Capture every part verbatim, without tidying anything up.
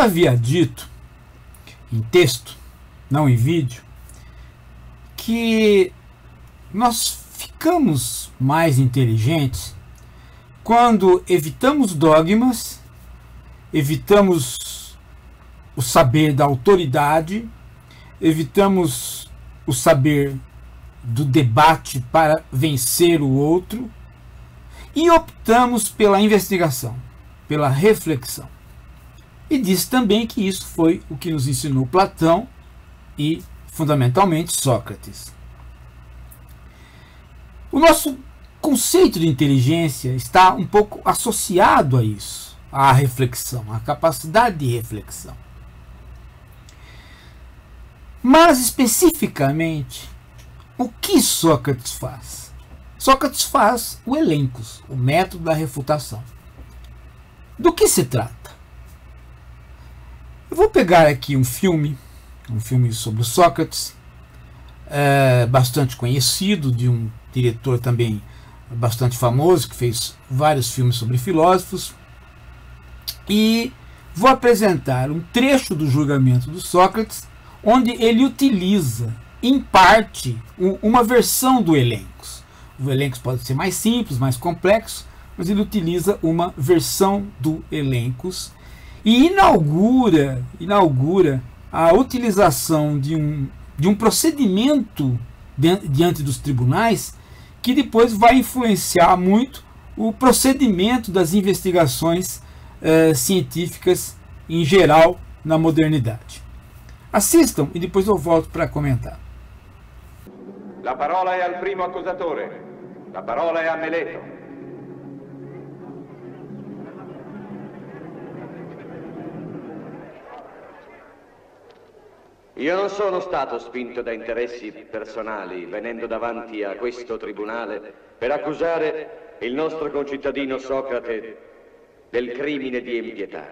havia dito em texto, não em vídeo, que nós ficamos mais inteligentes quando evitamos dogmas, evitamos o saber da autoridade, evitamos o saber do debate para vencer o outro e optamos pela investigação, pela reflexão. E diz também que isso foi o que nos ensinou Platão e, fundamentalmente, Sócrates. O nosso conceito de inteligência está um pouco associado a isso, à reflexão, à capacidade de reflexão. Mas, especificamente, o que Sócrates faz? Sócrates faz o elencos, o método da refutação. Do que se trata? Eu vou pegar aqui um filme, um filme sobre Sócrates, é, bastante conhecido, de um diretor também bastante famoso, que fez vários filmes sobre filósofos, e vou apresentar um trecho do julgamento do Sócrates, onde ele utiliza, em parte, uma versão do elencos. O elencos pode ser mais simples, mais complexo, mas ele utiliza uma versão do elencos e inaugura, inaugura a utilização de um, de um procedimento diante dos tribunais que depois vai influenciar muito o procedimento das investigações eh, científicas em geral na modernidade. Assistam e depois eu volto para comentar. La parola è al primo accusatore. La parola è a Meleto. Io non sono stato spinto da interessi personali venendo davanti a questo tribunale per accusare il nostro concittadino Socrate del crimine di impietà.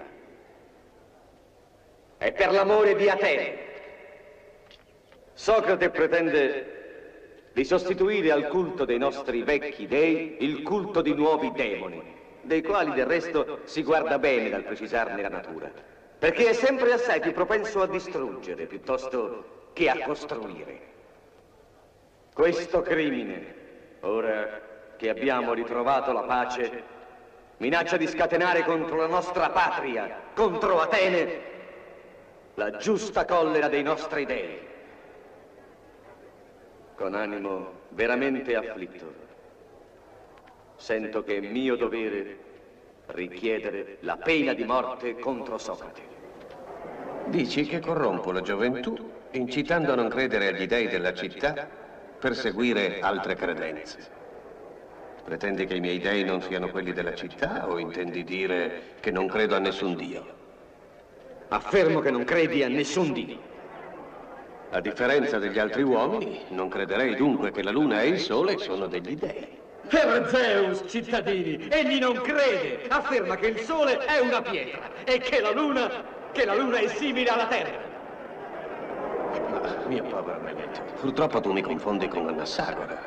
È per l'amore di Atene. Socrate pretende di sostituire al culto dei nostri vecchi dei il culto di nuovi demoni, dei quali del resto si guarda bene dal precisarne la natura. Perché è sempre assai più propenso a distruggere piuttosto che a costruire. Questo crimine, ora che abbiamo ritrovato la pace, minaccia di scatenare contro la nostra patria, contro Atene, la giusta collera dei nostri dei. Con animo veramente afflitto, sento che è mio dovere richiedere la pena di morte contro Socrate. Dici che corrompo la gioventù, incitando a non credere agli dei della città per seguire altre credenze. Pretendi che i miei dei non siano quelli della città o intendi dire che non credo a nessun dio? Affermo che non credi a nessun dio. A differenza degli altri uomini, non crederei dunque che la luna e il sole sono degli dei. Per Zeus, cittadini, egli non crede. Afferma che il sole è una pietra e che la luna... che la luna è simile alla terra. Ma, mio povero Meleto, purtroppo tu mi confondi con Anassagora.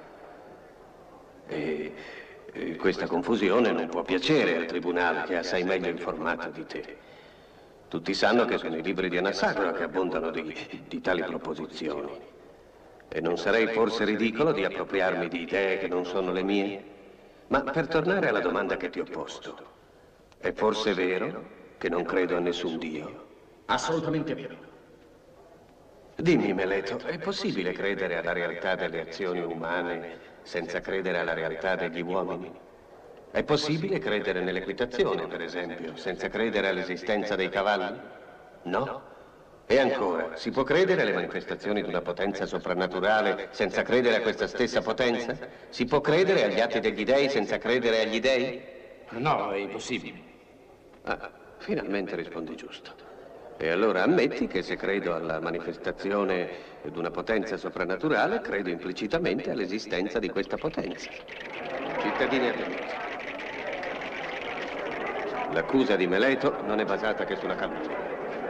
E, e questa confusione non può piacere al tribunale, che è assai meglio informato di te. Tutti sanno che sono i libri di Anassagora che abbondano di, di tali proposizioni. E non sarei forse ridicolo di appropriarmi di idee che non sono le mie? Ma per tornare alla domanda che ti ho posto, è forse vero che non credo a nessun dio? Assolutamente vero. Dimmi, Meleto, è possibile credere alla realtà delle azioni umane senza credere alla realtà degli uomini? È possibile credere nell'equitazione, per esempio, senza credere all'esistenza dei cavalli? No? E ancora, si può credere alle manifestazioni di una potenza soprannaturale senza credere a questa stessa potenza? Si può credere agli atti degli dei senza credere agli dei? No, è impossibile. Ah, finalmente rispondi giusto. E allora ammetti che se credo alla manifestazione di una potenza soprannaturale, credo implicitamente all'esistenza di questa potenza. Cittadini atteniti. L'accusa di Meleto non è basata che sulla calunnia.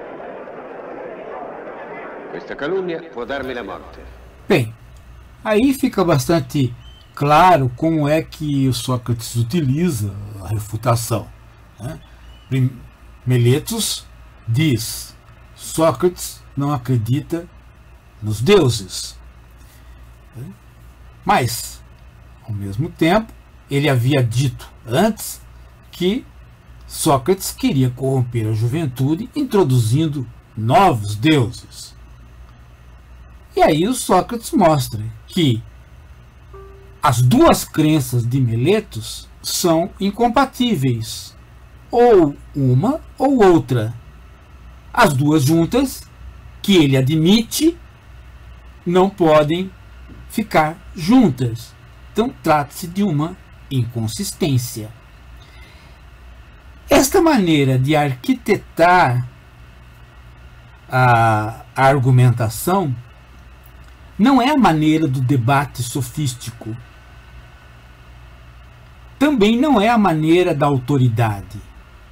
Questa calunnia può darmi la morte. Bem, aí fica bastante claro como é que o Sócrates utiliza a refutação, né? Meletos diz: Sócrates não acredita nos deuses. Mas, ao mesmo tempo, ele havia dito antes que Sócrates queria corromper a juventude introduzindo novos deuses. E aí o Sócrates mostra que as duas crenças de Meletos são incompatíveis, ou uma ou outra. As duas juntas, que ele admite, não podem ficar juntas. Então trata-se de uma inconsistência. Esta maneira de arquitetar a argumentação não é a maneira do debate sofístico. Também não é a maneira da autoridade.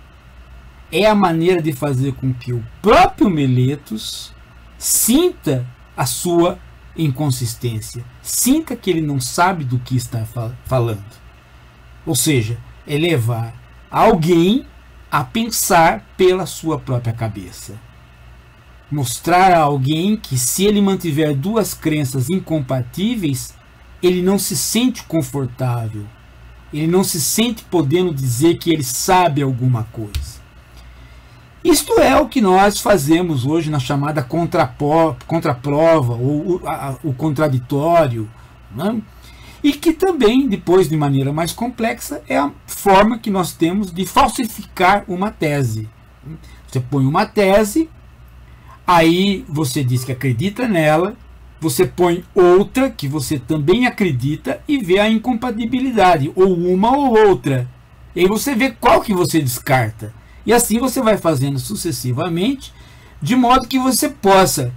É a maneira de fazer com que o próprio Meletos sinta a sua inconsistência, sinta que ele não sabe do que está falando. Ou seja, é levar alguém a pensar pela sua própria cabeça. Mostrar a alguém que, se ele mantiver duas crenças incompatíveis, ele não se sente confortável, ele não se sente podendo dizer que ele sabe alguma coisa. Isto é o que nós fazemos hoje na chamada contraprova, ou o, a, o contraditório, né? E que também, depois de maneira mais complexa, é a forma que nós temos de falsificar uma tese. Você põe uma tese, aí você diz que acredita nela, você põe outra que você também acredita e vê a incompatibilidade, ou uma ou outra. E aí você vê qual que você descarta. E assim você vai fazendo sucessivamente, de modo que você possa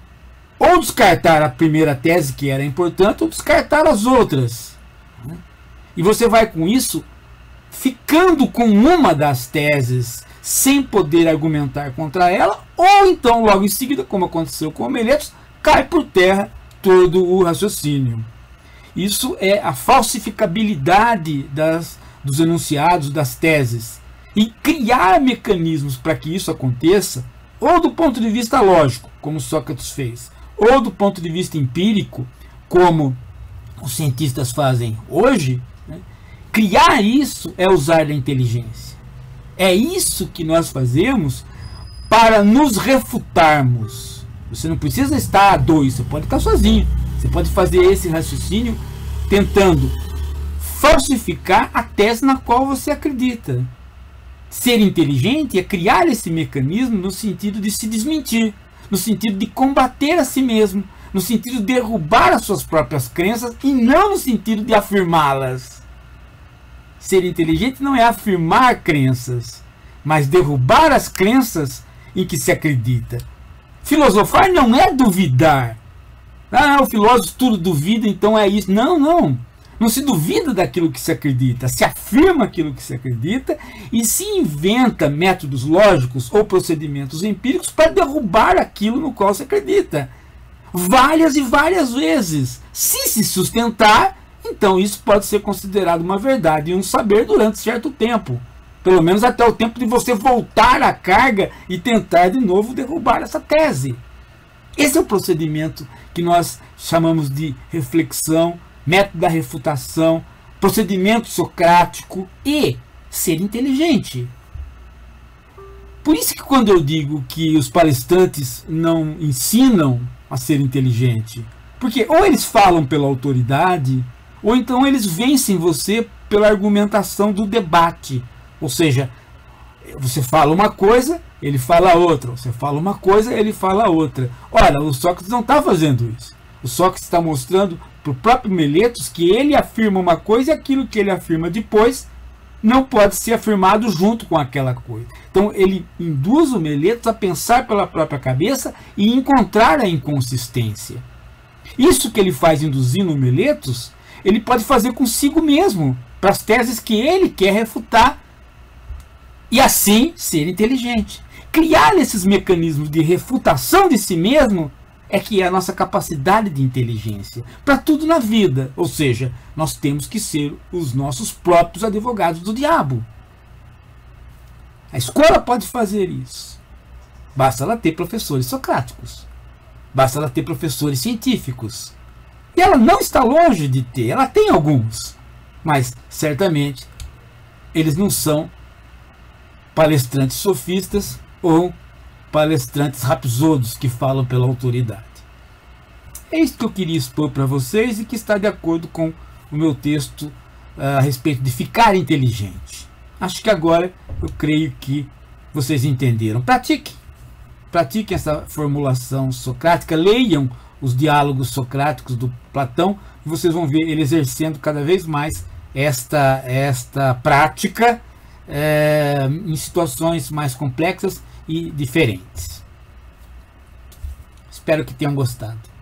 ou descartar a primeira tese que era importante, ou descartar as outras. E você vai com isso ficando com uma das teses sem poder argumentar contra ela, ou então logo em seguida, como aconteceu com o Meletos, cai por terra todo o raciocínio. Isso é a falsificabilidade das, dos enunciados, das teses. E criar mecanismos para que isso aconteça, ou do ponto de vista lógico, como Sócrates fez, ou do ponto de vista empírico, como os cientistas fazem hoje, né? Criar isso é usar da inteligência. É isso que nós fazemos para nos refutarmos. Você não precisa estar a dois, você pode estar sozinho. Você pode fazer esse raciocínio tentando falsificar a tese na qual você acredita. Ser inteligente é criar esse mecanismo no sentido de se desmentir, no sentido de combater a si mesmo, no sentido de derrubar as suas próprias crenças e não no sentido de afirmá-las. Ser inteligente não é afirmar crenças, mas derrubar as crenças em que se acredita. Filosofar não é duvidar. Ah, o filósofo tudo duvida, então é isso. Não, não. Não se duvida daquilo que se acredita, se afirma aquilo que se acredita e se inventa métodos lógicos ou procedimentos empíricos para derrubar aquilo no qual se acredita. Várias e várias vezes. Se se sustentar, então isso pode ser considerado uma verdade e um saber durante certo tempo. Pelo menos até o tempo de você voltar à carga e tentar de novo derrubar essa tese. Esse é o procedimento que nós chamamos de reflexão, método da refutação, procedimento socrático e ser inteligente. Por isso que quando eu digo que os palestrantes não ensinam a ser inteligente, porque ou eles falam pela autoridade, ou então eles vencem você pela argumentação do debate. Ou seja, você fala uma coisa, ele fala outra. Você fala uma coisa, ele fala outra. Olha, o Sócrates não está fazendo isso. O Sócrates está mostrando para o próprio Meletos que ele afirma uma coisa e aquilo que ele afirma depois não pode ser afirmado junto com aquela coisa. Então ele induz o Meletos a pensar pela própria cabeça e encontrar a inconsistência. Isso que ele faz induzindo o Meletos, ele pode fazer consigo mesmo, para as teses que ele quer refutar, e assim ser inteligente. Criar esses mecanismos de refutação de si mesmo é que é a nossa capacidade de inteligência para tudo na vida. Ou seja, nós temos que ser os nossos próprios advogados do diabo. A escola pode fazer isso. Basta ela ter professores socráticos. Basta ela ter professores científicos. E ela não está longe de ter. Ela tem alguns. Mas, certamente, eles não são palestrantes sofistas ou palestrantes rapsodos que falam pela autoridade. É isso que eu queria expor para vocês e que está de acordo com o meu texto uh, a respeito de ficar inteligente. Acho que agora eu creio que vocês entenderam. Pratiquem. Pratiquem essa formulação socrática. Leiam os diálogos socráticos do Platão e vocês vão ver ele exercendo cada vez mais esta, esta prática é, em situações mais complexas e diferentes. Espero que tenham gostado.